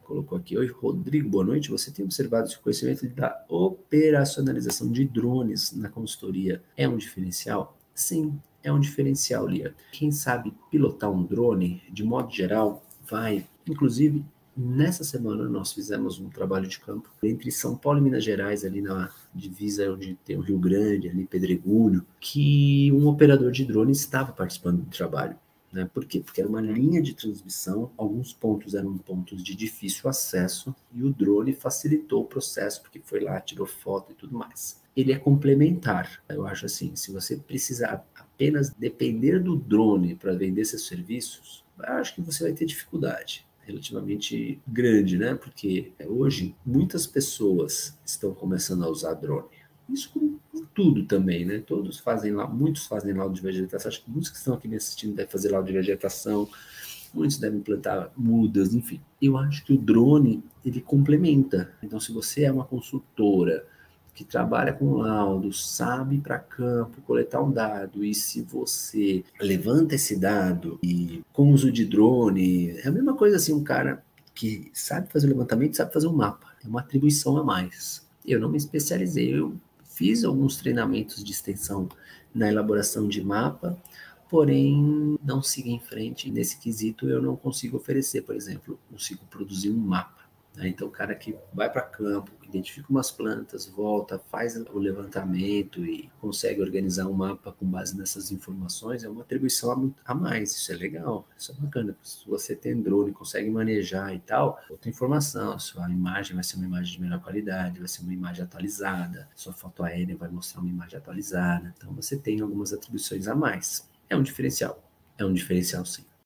colocou aqui: oi, Rodrigo, boa noite. Você tem observado se o conhecimento da operacionalização de drones na consultoria é um diferencial? Sim, é um diferencial, Lia. Quem sabe pilotar um drone, de modo geral, vai. Inclusive, nessa semana nós fizemos um trabalho de campo entre São Paulo e Minas Gerais, ali na divisa onde tem o Rio Grande, ali Pedregulho, que um operador de drone estava participando do trabalho. Né? Por quê? Porque era uma linha de transmissão, alguns pontos eram pontos de difícil acesso e o drone facilitou o processo, porque foi lá, tirou foto e tudo mais. Ele é complementar. Eu acho assim, se você precisar apenas depender do drone para vender seus serviços, eu acho que você vai ter dificuldade relativamente grande, né? Porque hoje muitas pessoas estão começando a usar drone. Isso com tudo também, né? Todos fazem lá, muitos fazem laudo de vegetação. Acho que muitos que estão aqui me assistindo devem fazer laudo de vegetação, muitos devem plantar mudas, enfim. Eu acho que o drone, ele complementa. Então, se você é uma consultora que trabalha com laudo, sabe ir para campo, coletar um dado, e se você levanta esse dado e com uso de drone, é a mesma coisa assim, um cara que sabe fazer o levantamento, sabe fazer um mapa. É uma atribuição a mais. Eu não me especializei, eu fiz alguns treinamentos de extensão na elaboração de mapa, porém não sigo em frente. Nesse quesito eu não consigo oferecer, por exemplo, consigo produzir um mapa. Né? Então o cara que vai para campo, identifica umas plantas, volta, faz o levantamento e consegue organizar um mapa com base nessas informações, é uma atribuição a mais. Isso é legal, isso é bacana. Se você tem drone, consegue manejar e tal, outra informação, a sua imagem vai ser uma imagem de melhor qualidade, vai ser uma imagem atualizada, sua foto aérea vai mostrar uma imagem atualizada. Então você tem algumas atribuições a mais. É um diferencial sim.